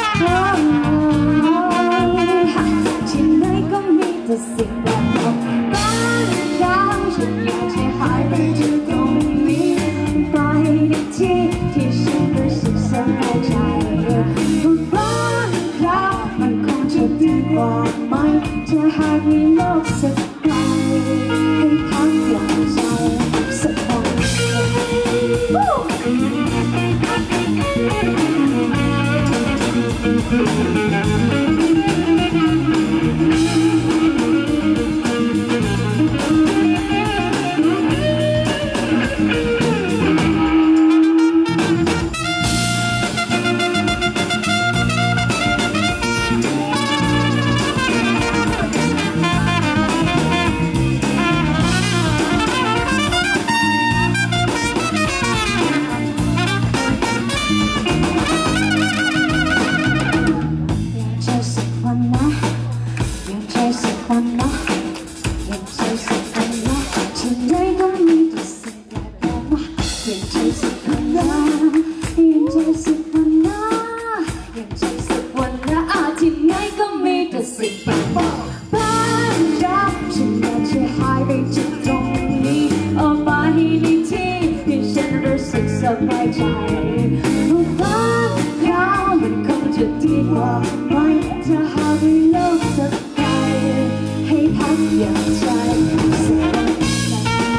ที่ไหนก็มีแต่สิ่งแปลกปลอมบางครั้งฉันอยากจะหายไปจากตรงนี้ไปในที่ที่ฉันรู้สึกสบายใจบางครั้งมันคงจะดีกว่าไหมจะหากมีโลกสักใบให้พักอย่างใจสักวันสบายใจบางครั้งมันคงจะดีกว่าไหมจะหาในโลกสักใบให้พักอย่างใจสบายใจ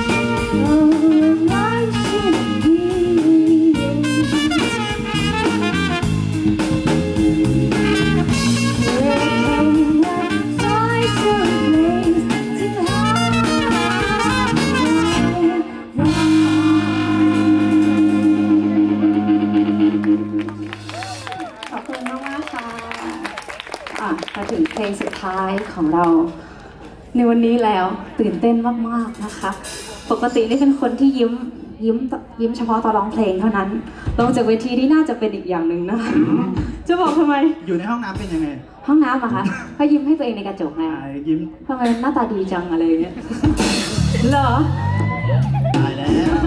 มาถึงเพลงสุดท้ายของเราในวันนี้แล้วตื่นเต้นมากๆนะคะปกตินี่เป็นคนที่ยิ้มเฉพาะตอนร้องเพลงเท่านั้นลงจากเวทีนี่น่าจะเป็นอีกอย่างหนึ่งนะจะบอกทำไมอยู่ในห้องน้ำเป็นยังไงห้องน้ำอะคะเขายิ้มให้ตัวเองในกระจกไงยิ้มทำไมหน้าตาดีจังอะไรเงี้ยเหรอตายแล้ว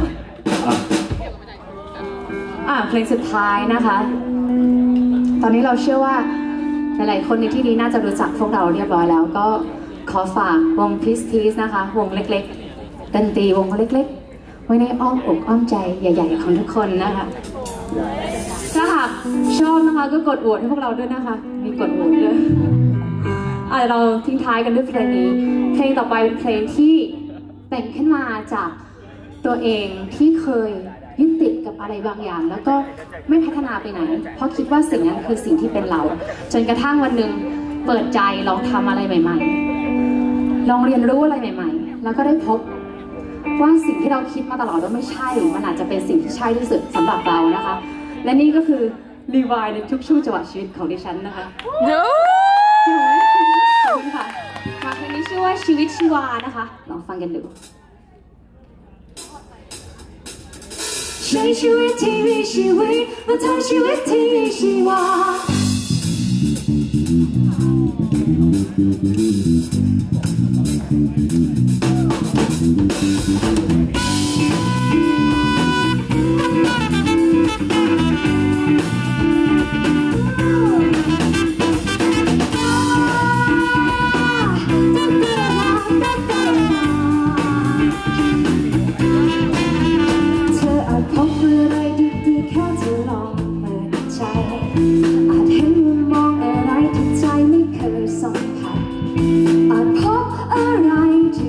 เพลงสุดท้ายนะคะตอนนี้เราเชื่อว่าหลายๆคนในที่นี้น่าจะรู้จักพวกเราเรียบร้อยแล้วก็ขอฝากวง Peace นะคะวงเล็กๆดนตรีวงเล็กๆไว้ในอ้อมอกอ้อมใจใหญ่ๆของทุกคนนะคะถ้าหากชอบนะคะก็กดโหวตให้พวกเราด้วยนะคะมีกดโหวตด้วยเราทิ้งท้ายกันด้วยเพลงนี้เพลงต่อไปเป็นเพลงที่แต่งขึ้นมาจากตัวเองที่เคยยึดติดกับอะไรบางอย่างแล้วก็ไม่พัฒนาไปไหนเพราะคิดว่าสิ่งนั้นคือสิ่งที่เป็นเราจนกระทั่งวันหนึ่งเปิดใจลองทำอะไรใหม่ๆลองเรียนรู้อะไรใหม่ๆแล้วก็ได้พบว่าสิ่งที่เราคิดมาตลอดว่าไม่ใช่มันอาจจะเป็นสิ่งที่ใช่ที่สุดสำหรับเรานะคะและนี่ก็คือรีวายในทุกช่วงจังหวะชีวิตของดิฉันนะคะขอบคุณค่ะเพลงนี้ชื่อว่าชีวิตชีวานะคะลองฟังกันดูใช้ชีวิตที่มีชีวิตมาทำชีวิตที่มีชีวาท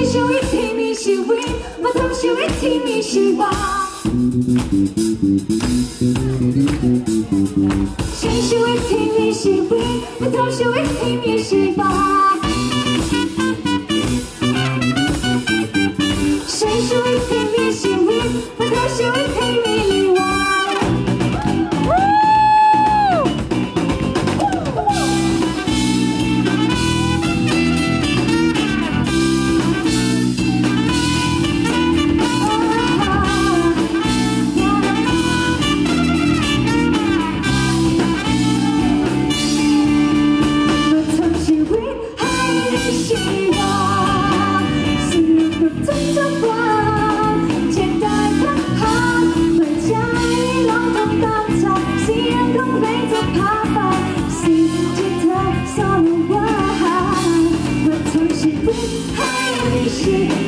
ชีวิตที่มีชีวิตมาทำชีวิตที่มีชีวาใช้ชีวิตที่มีชีวิตมาทำชีวิตที่มีชีวาใช้ชีวิตที่มีชีวิตมาทำชีวิตที่มีลีลาชี